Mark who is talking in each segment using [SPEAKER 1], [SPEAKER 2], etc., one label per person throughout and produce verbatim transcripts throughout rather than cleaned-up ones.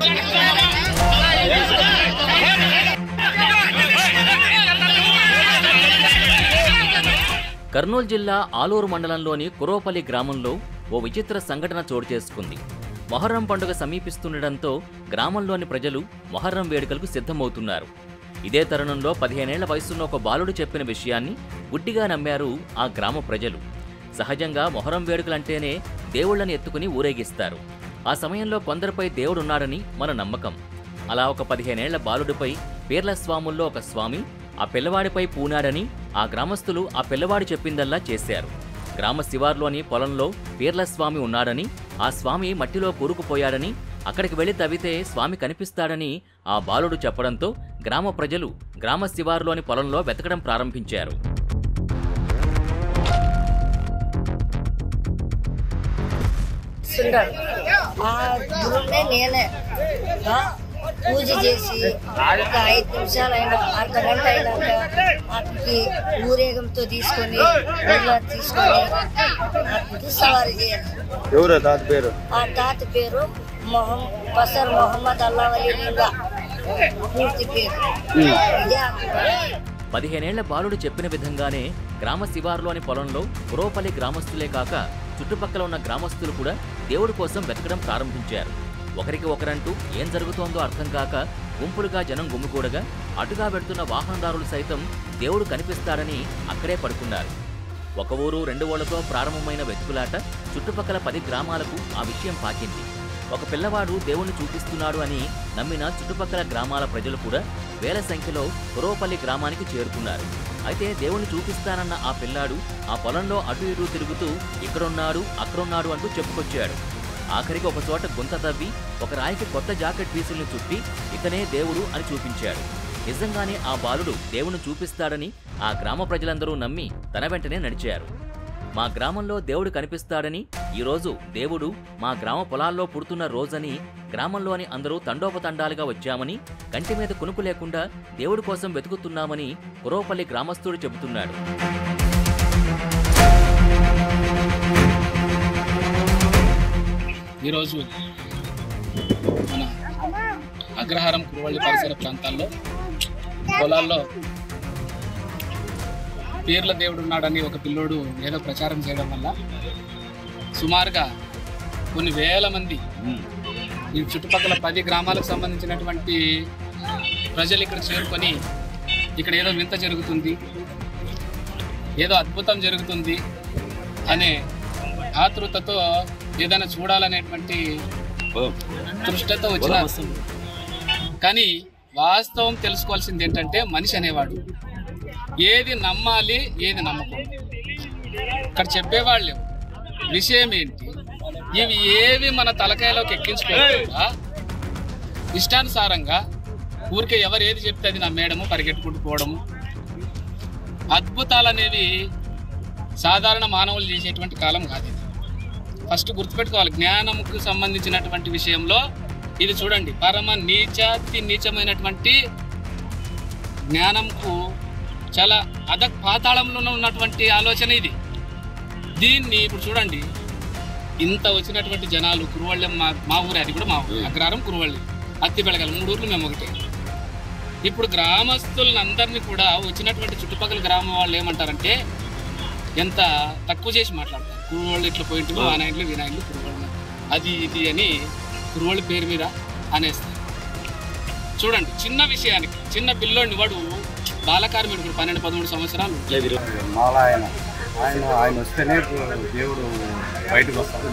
[SPEAKER 1] కర్నూలు జిల్లా ఆలూరు మండలంలోని కురోపల్లి గ్రామంలో ఓ విచిత్ర సంఘటన చోటు చేసుకుంది. మొహర్రం పండుగ సమీపిస్తుండటంతో గ్రామంలోని ప్రజలు మొహర్రం వేడుకలకు సిద్ధమవుతున్నారు. ఇదే తరుణంలో పదిహేనేళ్ల వయసున్న ఒక బాలుడు చెప్పిన విషయాన్ని గుడ్డిగా నమ్మారు ఆ గ్రామ ప్రజలు. సహజంగా మొహర్రం వేడుకలంటేనే దేవుళ్లను ఎత్తుకుని ఊరేగిస్తారు. ఆ సమయంలో కొందరిపై దేవుడున్నాడని మన నమ్మకం. అలా ఒక పదిహేనేళ్ల బాలుడిపై పీర్ల స్వాముల్లో ఒక స్వామి ఆ పిల్లవాడిపై పూనాడని ఆ గ్రామస్తులు ఆ పిల్లవాడు చెప్పిందల్లా చేశారు. గ్రామ శివార్లోని పొలంలో పీర్ల స్వామి ఉన్నాడని, ఆ స్వామి మట్టిలో కూరుకుపోయాడని, అక్కడికి వెళ్లి తవ్వితే స్వామి కనిపిస్తాడని ఆ బాలుడు చెప్పడంతో గ్రామ ప్రజలు గ్రామ శివార్లోని పొలంలో వెతకడం ప్రారంభించారు.
[SPEAKER 2] పూజ చేసి ఒక ఐదు నిమిషాలు అయినా అర్ధ గంట అయినాక అక్కడికి ఊరేగంతో తీసుకొని ఊర్లో తీసుకొని అక్కడికి సవారీ చేయాలి.
[SPEAKER 3] ఎవరు తాత పేరు?
[SPEAKER 2] ఆ తాత పేరు మొహం పసర్ మొహమ్మద్ అల్లావలీగా పూర్తి పేరు.
[SPEAKER 1] పదిహేనేళ్ల బాలుడు చెప్పిన విధంగానే గ్రామ శివార్లోని పొలంలో కురోపల్లి గ్రామస్తులే కాక చుట్టుపక్కల ఉన్న గ్రామస్తులు కూడా దేవుడి కోసం వెతకడం ప్రారంభించారు. ఒకరికి ఒకరంటూ ఏం జరుగుతోందో అర్థం కాక గుంపులుగా జనం గుమ్మికూడగా అటుగా వెడుతున్న వాహనదారులు సైతం దేవుడు కనిపిస్తాడని అక్కడే పడుకున్నారు. ఒక ఊరు రెండు ఊళ్లతో ప్రారంభమైన వెతుకులాట చుట్టుపక్కల పది గ్రామాలకు ఆ విషయం పాకింది. ఒక పిల్లవాడు దేవుణ్ణి చూపిస్తున్నాడు అని నమ్మిన చుట్టుపక్కల గ్రామాల ప్రజలు కూడా వేల సంఖ్యలో కురోపల్లి గ్రామానికి చేరుకున్నారు. అయితే దేవుణ్ణి చూపిస్తానన్న ఆ పిల్లాడు ఆ పొలంలో అటు ఇటు తిరుగుతూ ఇక్కడున్నాడు అక్కడున్నాడు అంటూ చెప్పుకొచ్చాడు. ఆఖరికి ఒక చోట గుంత తవ్వి ఒక రాయికి కొత్త జాకెట్ పీసుల్ని చుట్టి ఇతనే దేవుడు అని చూపించాడు. నిజంగానే ఆ బాలుడు దేవుణ్ణి చూపిస్తాడని ఆ గ్రామ ప్రజలందరూ నమ్మి తన వెంటనే నడిచారు. మా గ్రామంలో దేవుడు కనిపిస్తాడని, ఈరోజు దేవుడు మా గ్రామ పొలాల్లో పుడుతున్న రోజని గ్రామంలోని అందరూ తండోపతండాలుగా వచ్చామని, కంటి మీద కునుకు లేకుండా దేవుడి కోసం వెతుకుతున్నామని కురోపల్లి గ్రామస్తుడు చెబుతున్నాడు.
[SPEAKER 4] ఈరోజు మన అగ్రహారం కురువల్లి పరిసర ప్రాంతాల్లో పొలాల్లో పీర్ల దేవుడు ఉన్నాడని ఒక పిల్లోడు ఏదో ప్రచారం చేయడం వల్ల సుమారుగా కొన్ని వేల మంది ఈ చుట్టుపక్కల పది గ్రామాలకు సంబంధించినటువంటి ప్రజలు ఇక్కడ చేరుకొని ఇక్కడ ఏదో వింత జరుగుతుంది, ఏదో అద్భుతం జరుగుతుంది అనే ఆతృతతో ఏదైనా చూడాలనేటువంటి దృష్టితో వచ్చిన, కానీ వాస్తవం తెలుసుకోవాల్సింది ఏంటంటే మనిషి అనేవాడు ఏది నమ్మాలి ఏది నమ్మకూడదు. ఇక్కడ చెప్పేవాళ్ళు విషయం ఏంటి, ఇవి ఏవి మన తలకాయలోకి ఎక్కించుకోకుండా ఇష్టానుసారంగా ఊరికే ఎవరు ఏది చెప్తే అది నమ్మేయడము, పరిగెట్టుకుంటూ పోవడము. అద్భుతాలు అనేవి సాధారణ మానవులు చేసేటువంటి కాలం కాదు. ఫస్ట్ గుర్తుపెట్టుకోవాలి, జ్ఞానముకు సంబంధించినటువంటి విషయంలో ఇది చూడండి, పరమ నీచాతి నీచమైనటువంటి జ్ఞానంకు చాలా అధ పాతాళంలో ఉన్నటువంటి ఆలోచన ఇది. దీన్ని ఇప్పుడు చూడండి, ఇంత వచ్చినటువంటి జనాలు కురువళ్ళెం మా మా ఊరే, అది కూడా మా ఊరు అగ్రహారం కురువళ్ళి అత్తి బెళగల మూడు ఊర్లు మేము ఒకటే. ఇప్పుడు గ్రామస్తులను అందరినీ కూడా వచ్చినటువంటి చుట్టుపక్కల గ్రామం వాళ్ళు ఏమంటారంటే ఎంత తక్కువ చేసి మాట్లాడతారు. కురువళ్ళు ఇట్లా పోయింట్లు ఆనాయింట్లు వినాయింట్లు కురువళ్ళు అది ఇది అని కురువళ్ళ పేరు మీద అనేస్తారు. చూడండి, చిన్న విషయానికి చిన్న పిల్లోడిని వాడు బాలకార్మికుడు పన్నెండు పదమూడు సంవత్సరాలు
[SPEAKER 3] మాల ఆయన ఆయన ఆయన వస్తేనే దేవుడు బయటకు వస్తాడు.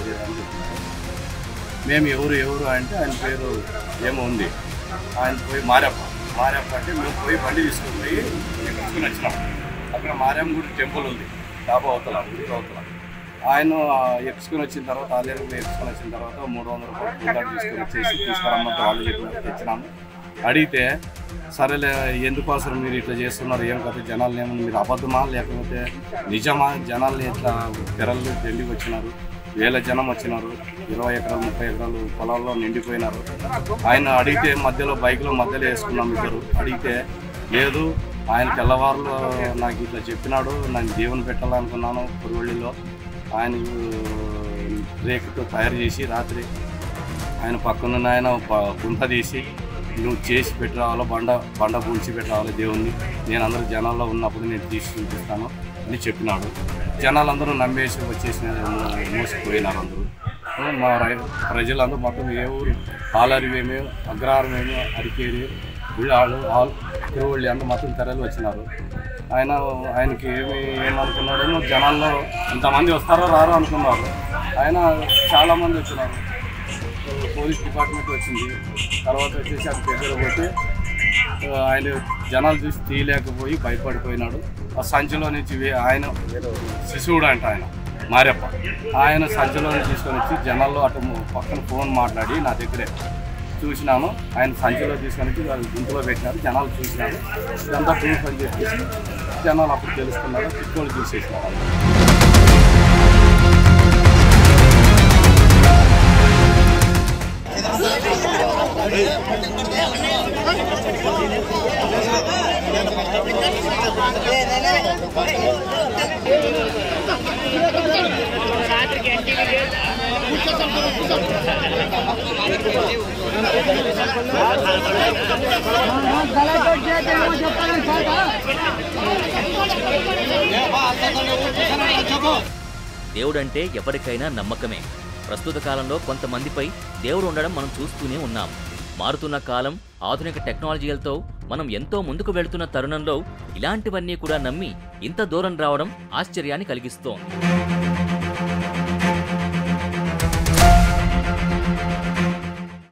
[SPEAKER 3] మేము ఎవరు ఎవరు అంటే ఆయన పేరు ఏమో ఉంది, ఆయన పోయి మారప్ప మారప్ప అంటే మేము పోయి బండి తీసుకుని పోయి తీసుకుని వచ్చినాం. అక్కడ మారమ్మ గుడి టెంపుల్ ఉంది, డాబా అవతల ఊరికి అవతల. ఆయన ఎక్కించుకొని వచ్చిన తర్వాత ఆలేరు ఎక్కించుకొని వచ్చిన తర్వాత మూడు వందల రూపాయలు తీసుకొని వచ్చేసి తీసుకురమ్మంటే వాళ్ళు చెప్పినట్టు తెచ్చినాము. అడిగితే సరేలే ఎందుకోసం మీరు ఇట్లా చేస్తున్నారు, ఏం కదా జనాలు ఏమన్నా మీరు అబద్ధమా లేకపోతే నిజమా, జనాల్ని ఇట్లా తెరలు ఢిల్లీకి వచ్చినారు, వేల జనం వచ్చినారు, ఇరవై ఎకరాలు ముప్పై ఎకరాలు పొలాల్లో నిండిపోయినారు. ఆయన అడిగితే మధ్యలో బైక్లో మధ్యలో వేసుకున్నాం ఇద్దరు. అడిగితే లేదు ఆయన తెల్లవారులో నాకు ఇట్లా చెప్పినాడు, నేను దేవుని పెట్టాలనుకున్నాను కురువళ్ళిలో, ఆయన రేకుతో తయారు చేసి రాత్రి ఆయన పక్కనున్న ఆయన గుంట తీసి నువ్వు చేసి పెట్టి రావాలో బండ బండ పూల్చి పెట్టి రావాలి దేవుణ్ణి, నేను అందరూ జనాల్లో ఉన్నప్పుడు నేను తీసి చూపిస్తాను అని చెప్పినాడు. జనాలందరూ నమ్మేసి వచ్చేసి మోసిపోయినారు అందరూ. మా రై ప్రజలందరూ మొత్తం ఏ ఊరు పాలరివేమి అగ్రహారమేమి అరికేరి ఉళ్ళాళ్ళు ఆల్ తిరువళ్ళి అందరూ మొత్తం తెరలు వచ్చినారు. ఆయన ఆయనకి ఏమి ఏమనుకున్నాడో జనాల్లో ఇంతమంది వస్తారో రారో అనుకున్నారు. ఆయన చాలామంది వచ్చినారు. పోలీస్ డిపార్ట్మెంట్ వచ్చింది. తర్వాత వచ్చేసి అది దగ్గర పోతే ఆయన జనాలు చూసి తీయలేకపోయి భయపడిపోయినాడు. ఆ సంచిలో నుంచి ఆయన శిశువుడు అంట ఆయన మారెప్ప, ఆయన సంచిలో నుంచి తీసుకొని వచ్చి జనాల్లో అటు పక్కన ఫోన్ మాట్లాడి నా దగ్గరే చూసినాను. ఆయన సంచిలో తీసుకొని వచ్చి వాళ్ళు గుంతులో పెట్టినారు. జనాలు చూసినారు. ఇదంతా ప్రూఫ్ అని చెప్పేసి జనాలు అప్పుడు తెలుసుకున్నారు. తిట్టుకోళ్ళు చూసేసినారు.
[SPEAKER 1] దేవుడంటే ఎవరికైనా నమ్మకమే. ప్రస్తుత కాలంలో కొంతమందిపై దేవుడు ఉండడం మనం చూస్తూనే ఉన్నాం. మారుతున్న కాలం, ఆధునిక టెక్నాలజీలతో మనం ఎంతో ముందుకు వెళుతున్న తరుణంలో ఇలాంటివన్నీ కూడా నమ్మి ఇంత దూరం రావడం ఆశ్చర్యాన్ని కలిగిస్తోంది.